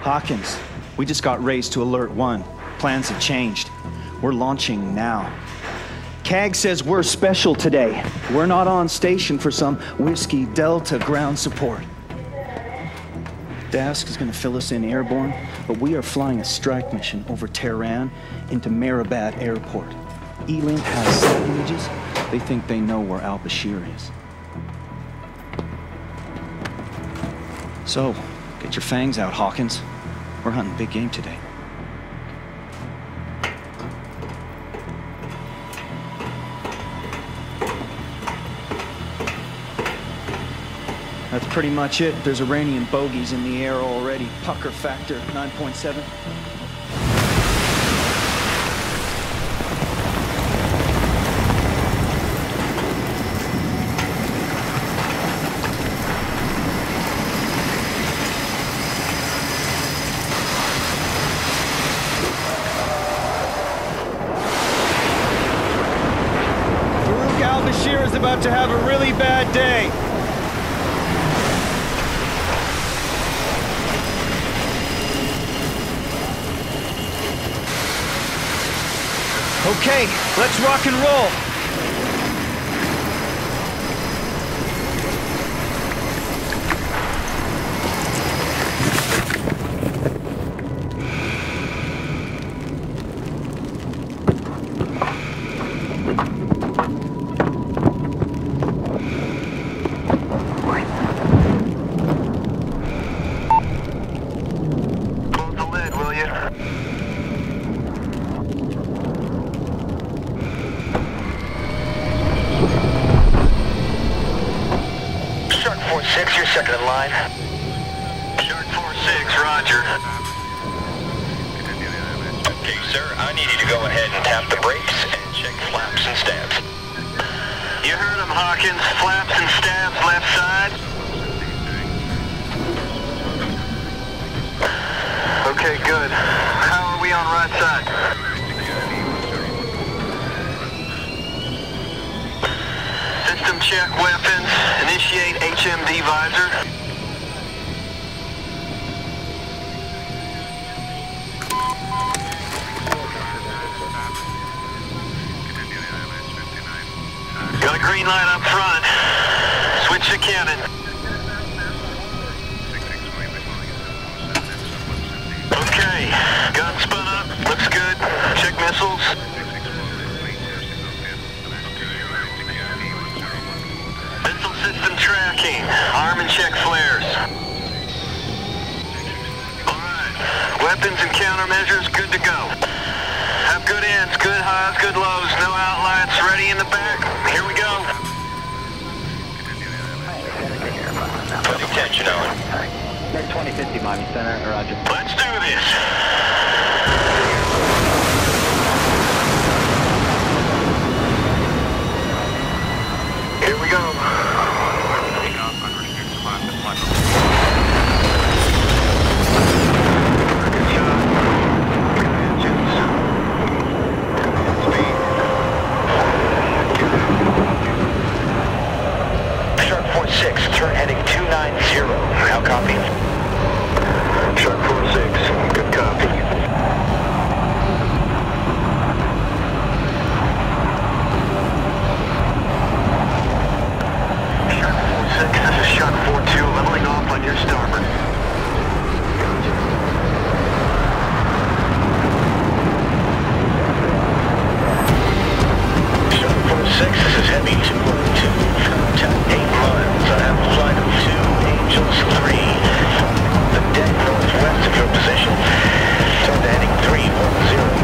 Hawkins, we just got raised to Alert 1. Plans have changed. We're launching now. CAG says we're special today. We're not on station for some Whiskey Delta ground support. Dask is going to fill us in airborne, but we are flying a strike mission over Tehran into Mehrabad Airport. E-Link has set images. They think they know where al-Bashir is. So, get your fangs out, Hawkins. We're hunting big game today. That's pretty much it. There's Iranian bogeys in the air already. Pucker factor 9.7. Farouk al-Bashir is about to have a really bad day. Okay, let's rock and roll. Close the lid, will you? Shark 4-6, you're second in line. Shark 4-6, roger. Okay, sir, I need you to go ahead and tap the brakes and check flaps and stabs. You heard him, Hawkins. Flaps and stabs left side. Okay, good. How are we on right side? System check weapons. Initiate HMD visor. Got a green light up front. Switch to cannon. Okay, gun spun up. Looks good. Check missiles. Missile system tracking. Arm and check flares. Alright. Weapons and countermeasures good to go. Have good ends, good highs, good lows. No outlights. Ready in the back. Here we go. Put attention on. 2050 Miami Center, roger. Let's do this. Here we go. Good shot. Good engines. Speed. Shark 4-6, turn heading 290. How copy? Shark 4-6, good copy. Shark 4-6, this is Shark 4-2, leveling off on your starboard. Shark 4-6, this is Heavy 212, contact 8 miles. I have a flight of 2 Angels 3 from the dead northwest of your position. Turn to heading 310.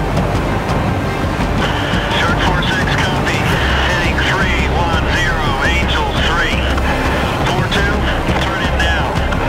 Shark 4-6, copy. Heading 310, Angels 3. 4-2, turn in now.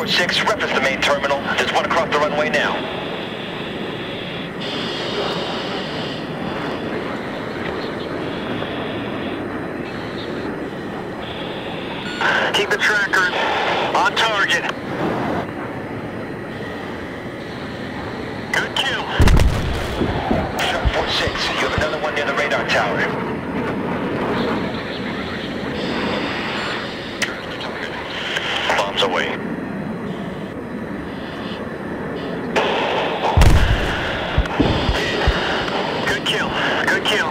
46, reference the main terminal. There's one across the runway now. Keep the tracker on target. Good kill. Shark 46, you have another one near the radar tower. Bombs away. Good kill. Good kill.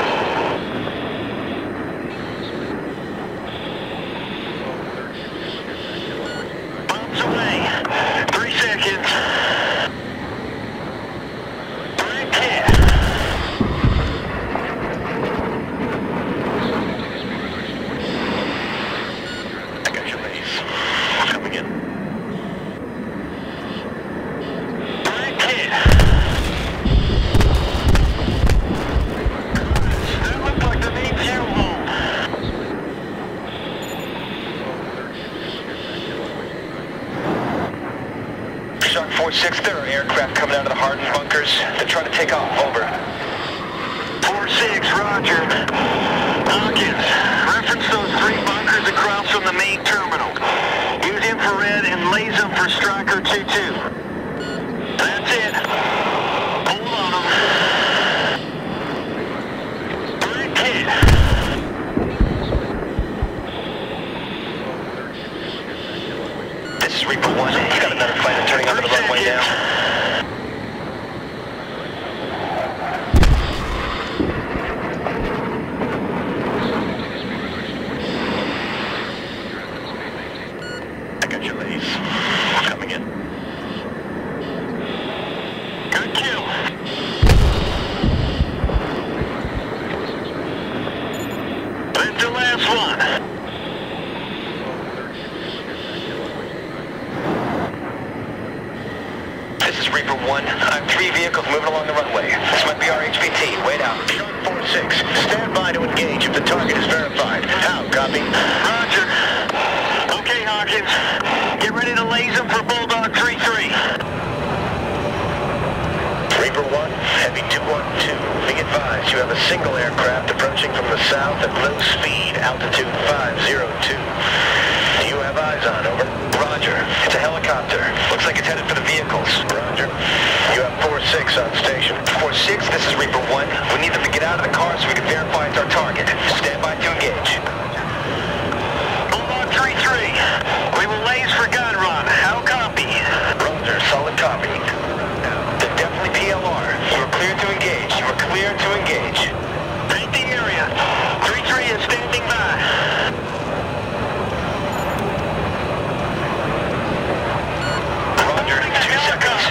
Bombs away. 3 seconds. Great hit. I got your base. Coming in. Great hit. That looked like the main fuel hole. Shark 46, there are aircraft coming out of the hardened bunkers. They're trying to take off. Over. 4-6, roger. Hawkins, reference those 3 bunkers across from the main terminal. Use infrared and laze them for Striker 2-2. That's it. Hold on them. Great hit. This is Reaper 1. He's got another fighter turning onto the runway now. I got your lace. Coming in. Good kill. That's the last one. This is Reaper 1. I have 3 vehicles moving along the runway. This might be our HVT. Wait out. Shark 4-6, stand by to engage if the target is verified. How, copy? Roger. Okay, Hawkins. Get ready to laze them for Bulldog 3-3. Reaper 1, Heavy 212. Be advised, you have a single aircraft approaching from the south at low speed, altitude 502. Do you have eyes on? Over. Roger. It's a helicopter. Looks like it's headed for the vehicles. Roger. You have 4-6 on station. 4-6, this is Reaper 1. We need them to get out of the car so we can verify it's our target. Stand by to engage. Bulldog 3-3. We will laze for gun run. How copy? Roger, solid copy. They're definitely PLR. You are clear to engage. You are clear to engage. Paint the area. 3-3 is standing by. Roger, 2 seconds.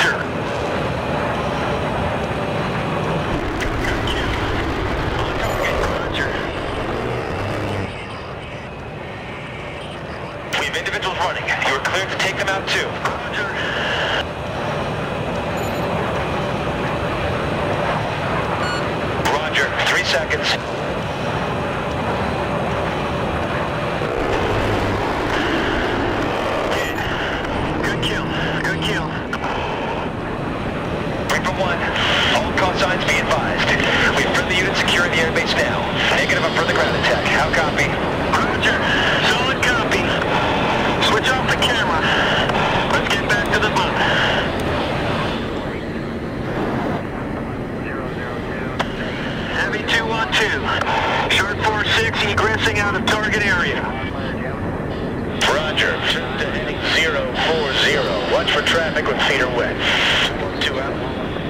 Roger. We have individuals running. You are cleared to take them out too. Roger. Roger, 3 seconds. Good kill. Good kill. Reaper 1, all call signs be advised. We have friendly units securing the airbase now. Negative on further ground attack. How copy? Roger. Solid copy. Switch off the camera. Let's get back to the boat. Heavy 212. Shark 4-6 egressing out of target area. Roger, to heading 040. Watch for traffic when feet are wet. 2 out.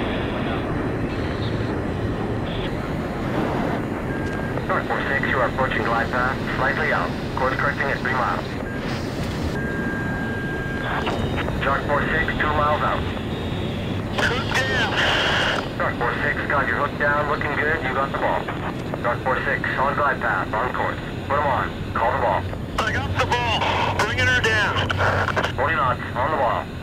Shark 4-6, you are approaching glide path, slightly out. Course correcting at 3 miles. Shark 4-6, 2 miles out. Hook down. Shark 4-6, got your hook down, looking good, you got the ball. Shark 4-6, on glide path, on course. Put them on, call the ball. I got the ball. Bringing her down. 40 knots, on the ball.